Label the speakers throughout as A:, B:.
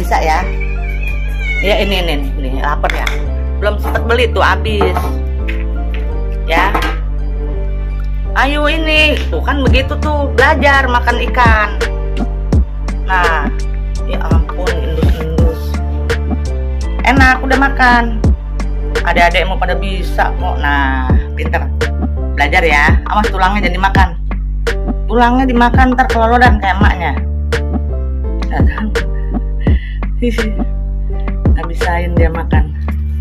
A: bisa ya. Ya ini lapar ya. Belum sempet beli tuh habis. Ya. Ayo ini, tuh kan begitu tuh belajar makan ikan. Nah, ya ampun indus. Enak udah makan. Adik-adik mau pada bisa kok. Nah, pinter. Belajar ya. Awas tulangnya jangan dimakan. Tulangnya dimakan ntar kelolodan kayak emaknya. Nggak bisain dia makan.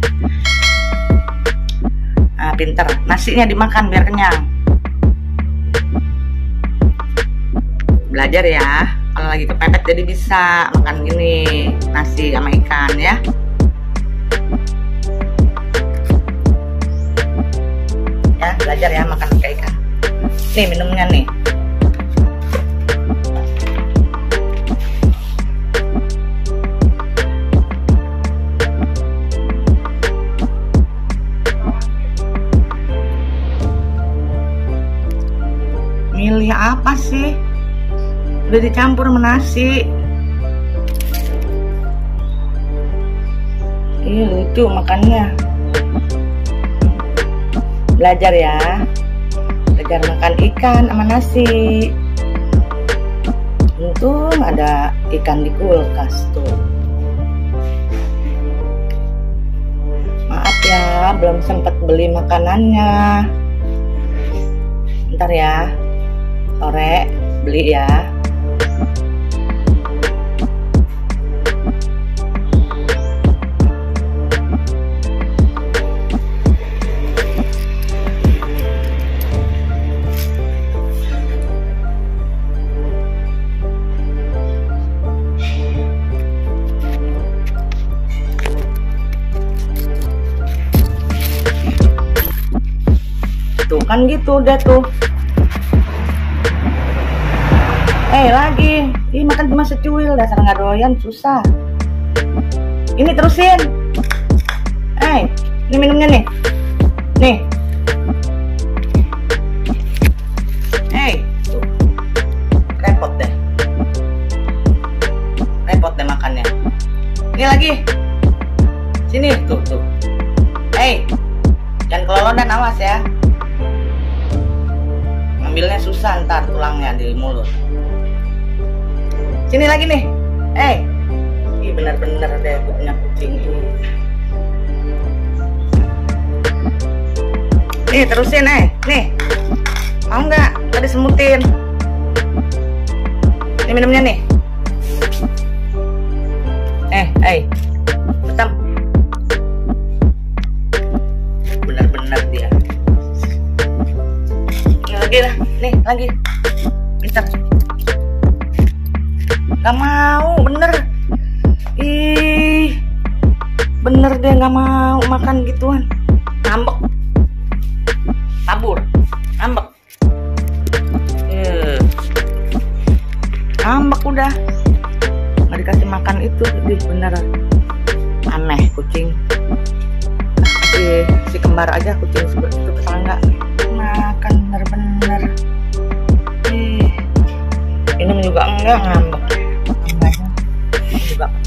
A: Nah, pinter. Nasinya dimakan biar kenyang. Belajar ya. Kalau lagi kepepet jadi bisa makan gini, nasi sama ikan ya. Ya, belajar ya makan pakai ikan. Nih minumnya nih. Milih apa sih? Udah dicampur sama nasi. Ih, lucu makannya. Belajar ya. Belajar makan ikan sama nasi. Untung ada ikan di kulkas tuh. Maaf ya, belum sempat beli makanannya. Ntar ya, sore beli ya. Tuh kan gitu udah tuh. Lagi. Ih, makan cuma secuil, dasar nggak doyan, susah. Ini terusin. Ini minumnya nih. Nih. Tuh. Repot deh makannya. Ini lagi. Sini, tuh. Jangan kelolodan, awas ya. Ngambilnya susah ntar tulangnya di mulut. Sini lagi nih. Ih, bener-bener deh punya kucing ini. Nih terusin nih. Mau nggak? Tadi semutin. Ini minumnya nih. Betam. Bener-bener dia. Ini lagi lah. Nih lagi. Pintar. Gak mau, bener. Ih, bener deh gak mau makan gituan. Ngambek. Tabur. Ngambek. Ngambek udah. Gak dikasih makan itu. Bener. Aneh kucing. Si kembar aja kucing itu tetangga. Makan bener-bener. Ini juga enggak ngambek. Juga.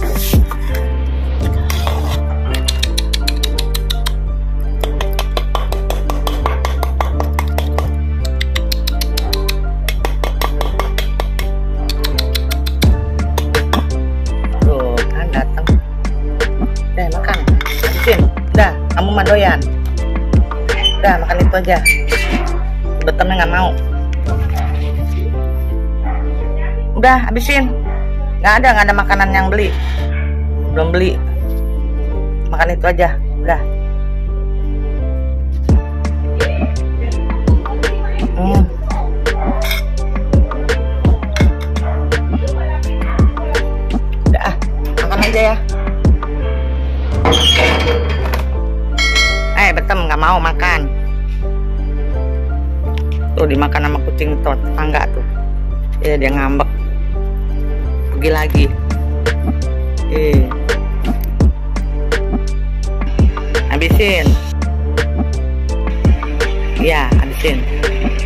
A: Tuh kan datang. Makan. Habisin. Udah, kamu mah doyan. Udah makan itu aja. Betemnya nggak mau. Udah habisin. Nggak ada makanan yang belum beli. Makan itu aja, udah. Udah makan aja ya. Betem nggak mau makan. Tuh dimakan sama kucing tetangga tuh. Ya dia ngambek. Pergi lagi. Habisin. Iya, habisin.